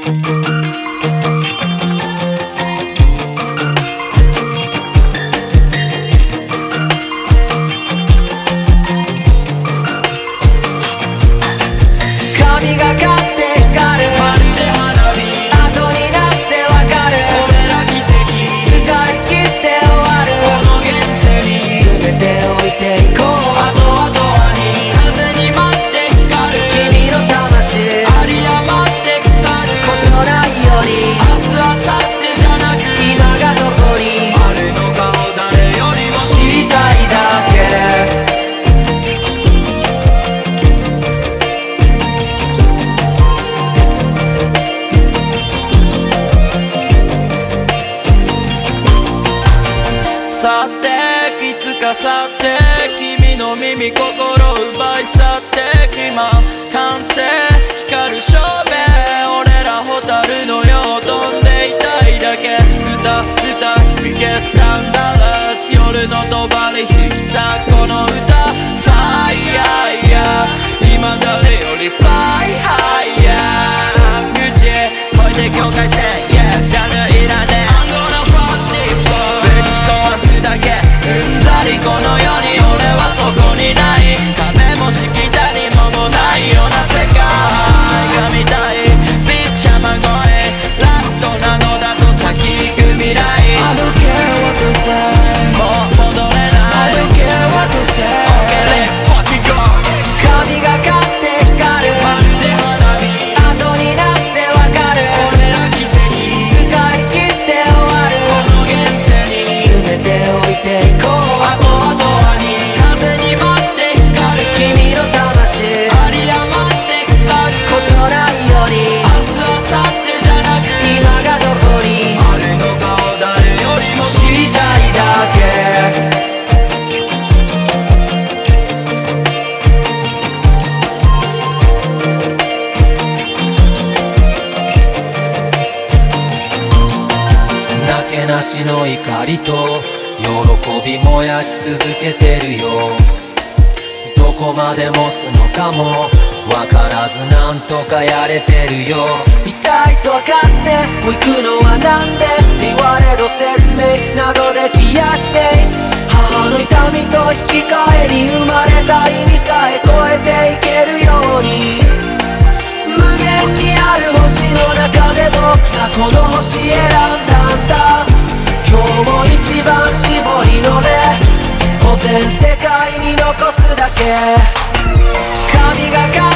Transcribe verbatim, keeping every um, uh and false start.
神がかって光るまるで花火後になってわかる俺ら奇跡使い切って終わるこの現世に全て置いていこうあとはドアに風に舞って光る君の魂有り余って腐ることないより明日明後日じゃなく今がどこにあるのかを誰よりも知りたいだけさていつか去って君の耳心奪い去って今完成光る照明俺ら蛍のよう飛んでいたいだけ歌歌い決算ダラス夜の帳引き裂この歌 Fire 今誰より Fire 口超えて境界線 Yeah ジャンルいらねえうんざりこの世に俺はそこにない壁もしきたりももないような世界が見たいピッチャマ声ラットなのだと先行く未来 I don't care what they say もう戻れない I don't care what they say Okay let's fucking go 神がかって光るまるで花火後になってわかる俺ら奇跡使い切って終わるこの現世に全て置いていこうあとはドアに風に舞って光る君の魂有り余って腐ることないより明日明後日じゃなく今がどこにあるのかを誰よりも知りたいだけなけなしの怒りと喜び燃やし続けてるよどこまで持つのかもわからずなんとかやれてるよ痛いと分かってもう行くのはなんで言われど説明などで気やして母の痛みと引き換えに生まれた意味さえ超えていけるように無限にある星の中で僕らこの星選んだんだ今日も一番絞りのね保全世界に残すだけ神がか